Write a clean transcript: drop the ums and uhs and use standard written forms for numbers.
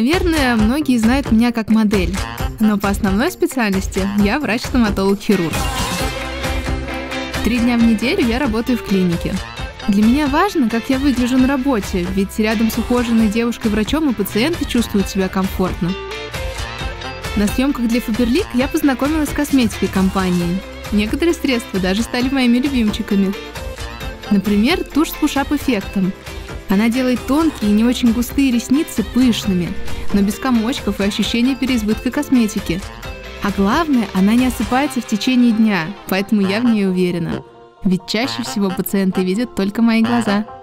Наверное, многие знают меня как модель, но по основной специальности я врач-стоматолог-хирург. 3 дня в неделю я работаю в клинике. Для меня важно, как я выгляжу на работе, ведь рядом с ухоженной девушкой-врачом и пациенты чувствуют себя комфортно. На съемках для Faberlic я познакомилась с косметикой компании. Некоторые средства даже стали моими любимчиками. Например, тушь с пушап-эффектом. Она делает тонкие и не очень густые ресницы пышными, но без комочков и ощущения переизбытка косметики. А главное, она не осыпается в течение дня, поэтому я в ней уверена. Ведь чаще всего пациенты видят только мои глаза.